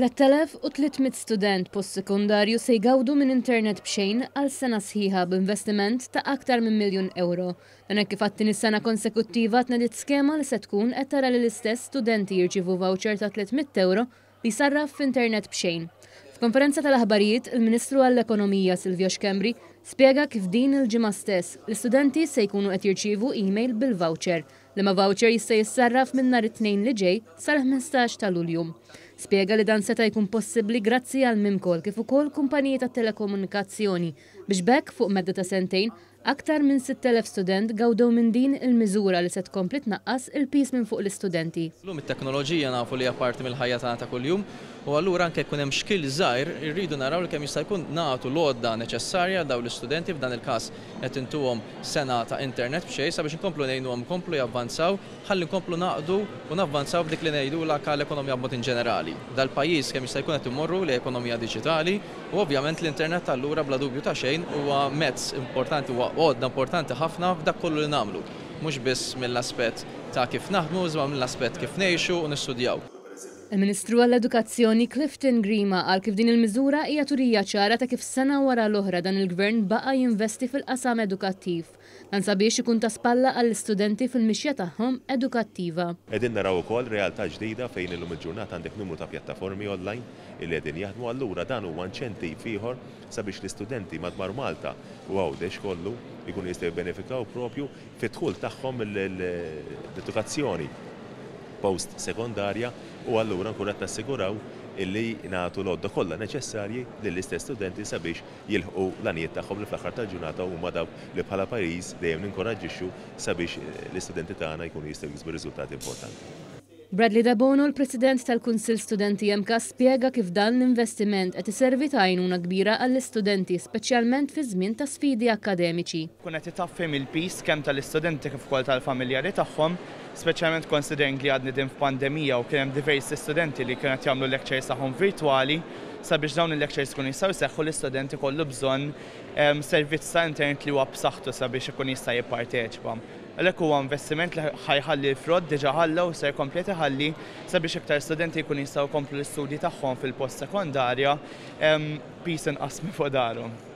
3,300 student post-sekundarju se jgawdu minn internet b'xejn għal sena sħiħa b'investiment ta' aktar minn €1,000,000. Dan hekk kif għattini sena konsekuttiva tnediet skema li se tkun qed tara li l-istess studenti jirċievu voucher ta' €300 li sarraf f'internet b'xejn. F'konferenza tal-aħbarijiet, il-Ministru għall-Ekonomija Silvio Xkembri spjega kif din il-ġimgħa stess l-istudenti se jkunu qed jirċievu email bil-voucher li ma' voucher jista' jissarraf minn nhar it-tnejn li ġej sal-15 ta' Lulju. Spjega li dan seta' jkun possibbli grazzi għal Mimcol kif ukoll kumpaniji tat telekomunikazzjoni biex bekk fuq medda ta' sentejn aktar minn 6,000 student gawdew minn din il-miżura li se tkompli tnaqqas il-pis minn fuq l-istudenti. Llum it-teknoloġija nafu li hija parti mill-ħajja tagħna ta' kuljum u allura anke jkun hemm xkil żgħir irridu naraw li kemm jista' jkun nagħtu l-għodda neċessarja dawn l-istudenti f'dan il-każ qed intuhom sena ta' internet b'xejn sabiex inkomplu ngħinuhom komplu javvanzaw ħalli nkomplu naqdu u navvanzaw b'dik li ngħidulha l-ekonomija b'mod in ġenerali. Dal-pajjiż kemm jista' jkun qed immorru li ekonomija diġitali u ovvjament l-internet allura bla dubju ta' xejn huwa mezz importanti huwa għodda importanti ħafna f'dak kollu li nagħmlu. Mhux biss mill-aspett ta' kif naħdmu, iżda mill-aspett kif ngħixu u nistudjaw. Il-Ministru għall-Edukazzjoni Clifton Grima qal kif din il-miżura hija turija ċara ta' kif sena wara l-oħra dan il-Gvern baqa' jinvesti fil-qasam edukattiv. Dan sabiex ikun ta' spalla għall-istudenti fil-mixja tagħhom edukattiva. Qegħdin naraw ukoll realtà ġdida fejn illum il-ġurnata għandek numru ta' pjattaformi online li qegħdin jaħdmu allura dan huwa inċentiv ieħor sabiex l-istudenti madwar Malta u għawdex kollu jkunu jistgħu jibbenefikaw propju fit-dħul tagħhom l-edukazzjoni post sekondarja u allura nkun qed nassiguraw illi nagħtu l-għodda kollha neċessarji lill-istess studenti sabiex jilħqu l-għanijiet tagħhom li fl-aħħar tal-ġurnata huma dawk li bħala pajjiż dejjem ninkoraġġixxu sabiex l-istudenti tagħna jkunu jistgħu jiksbu riżultati importanti. Bradley Dabono, l-President tal-Kunsill Studenti MK, spjega kif dan l-investiment qed iservi ta' għajnuna kbira għall-istudenti, speċjalment fi żmien ta' sfidi akademiċi. Kun qed itaffhem il-pis kemm tal-istudenti kif ukoll tal-familjari tagħhom, speċjalment considering li għadni din f'pandemija u kien hemm diversi studenti li kienu qed jagħmlu lectures tagħhom virtwali sabiex dawn il-lectures ikunu jistgħu jseħħu l-istudenti kollu bżonn servizz ta' internet li huwa b'saħħtu sabiex ikun jista' jipparteċipa. Għalhekk huwa investiment li ħajħalli l-frott diġà ħalla u ser komplet iħalli sabiex iktar studenti jkunu jistgħu jkomplu l-istudji tagħhom fil-post sekondarja pis inqas minn fuq darhom.